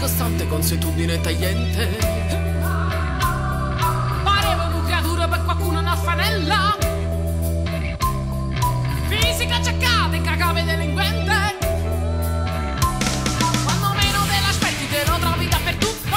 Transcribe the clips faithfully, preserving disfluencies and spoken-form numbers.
costante consuetudine tagliente. Parevo una creatura per qualcuno una fanella. Fisica acciaccata in cacave delinquente. Quando meno te l'aspetti te lo trovi dappertutto.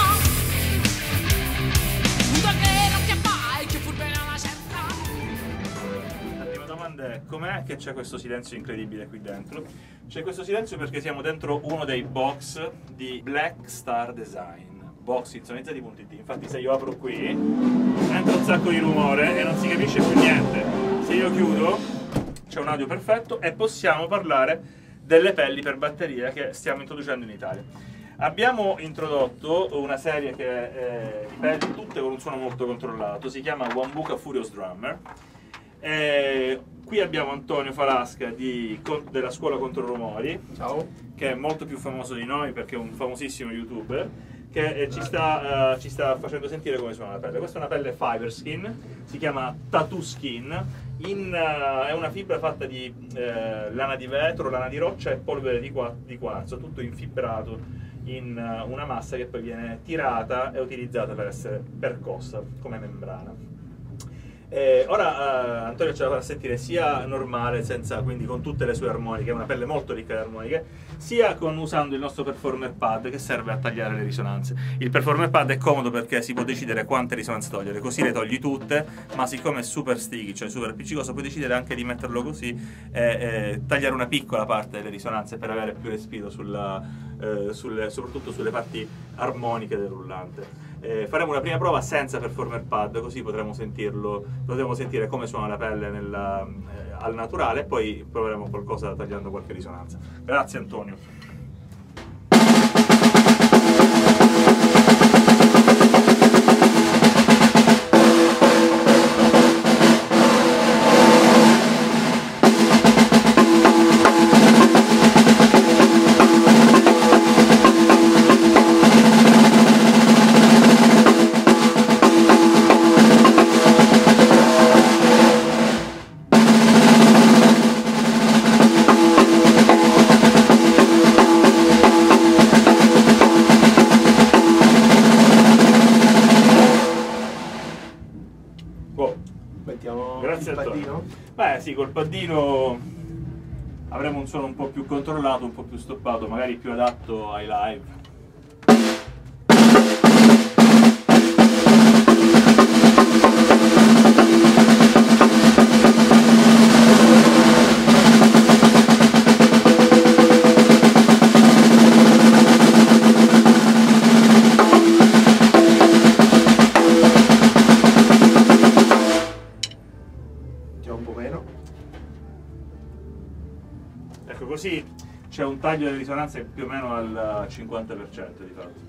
Un che non ti appare, che furbe non la cerca. La prima domanda è: com'è che c'è questo silenzio incredibile qui dentro? C'è questo silenzio perché siamo dentro uno dei box di Black Star Design. Box insonorizzati punto it. Infatti se io apro qui entra un sacco di rumore e non si capisce più niente. Se io chiudo c'è un audio perfetto e possiamo parlare delle pelli per batteria che stiamo introducendo in Italia. Abbiamo introdotto una serie che è di pelli tutte con un suono molto controllato, si chiama Wambuka Furious Drummer. E qui abbiamo Antonio Falasca di, della Scuola Contro Rumori. Ciao. Che è molto più famoso di noi perché è un famosissimo youtuber che eh, ci, sta, uh, ci sta facendo sentire come suona la pelle. Questa è una pelle fiber skin, si chiama Tattoo Skin, in, uh, è una fibra fatta di uh, lana di vetro, lana di roccia e polvere di, qua di quarzo, tutto infibrato in uh, una massa che poi viene tirata e utilizzata per essere percossa come membrana. Eh, ora uh, Antonio ce la farà sentire sia normale, senza, quindi con tutte le sue armoniche, è una pelle molto ricca di armoniche, sia con, usando il nostro Performer Pad che serve a tagliare le risonanze. Il Performer Pad è comodo perché si può decidere quante risonanze togliere, così le togli tutte, ma siccome è super sticky, cioè super appiccicoso, puoi decidere anche di metterlo così e, e tagliare una piccola parte delle risonanze per avere più respiro sulla, eh, sulle, soprattutto sulle parti armoniche del rullante. Eh, faremo una prima prova senza Performer Pad, così potremo sentirlo, potremo sentire come suona la pelle nella, eh, al naturale, e poi proveremo qualcosa tagliando qualche risonanza. Grazie Antonio. Mettiamo Grazie il Antonio. paddino? Beh sì, col paddino avremo un suono un po' più controllato, un po' più stoppato, magari più adatto ai live. Un po' meno. Ecco, così c'è un taglio delle risonanze più o meno al cinquanta per cento di fatto.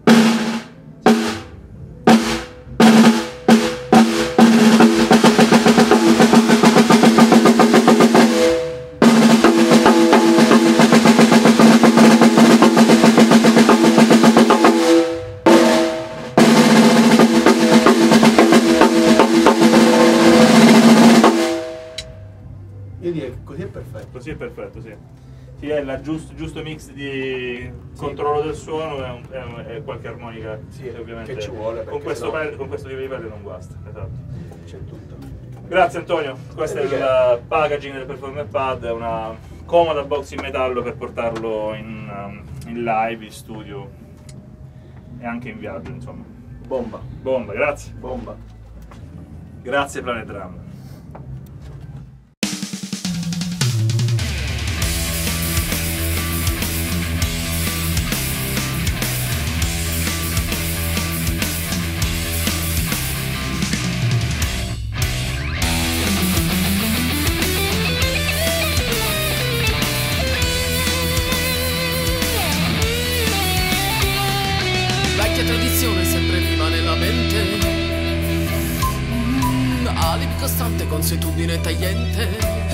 Io direi che così è perfetto. Così è perfetto, sì. Sì, è il giusto, giusto mix di controllo del suono e, un, e, un, e qualche armonica, Sì, ovviamente che ci vuole, con perché questo, sennò- pelle, con questo tipo di pelle non guasta. Esatto. C'è tutto. Grazie Antonio, questo è Perché? il packaging del Performer Pad, è una comoda box in metallo per portarlo in, um, in live, in studio e anche in viaggio, insomma. Bomba. Bomba, grazie. Bomba. Grazie Planet Drum. Vecchia tradizione sempre viva nella mente. Mm, alibi costante consuetudine tagliente.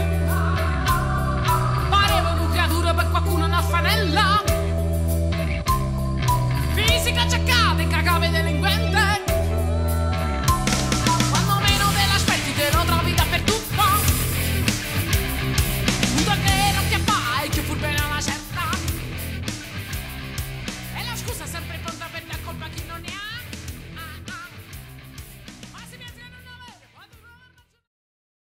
Parevo una creatura per qualcuno una fanella. Fisica acciaccata in cacave delinquente.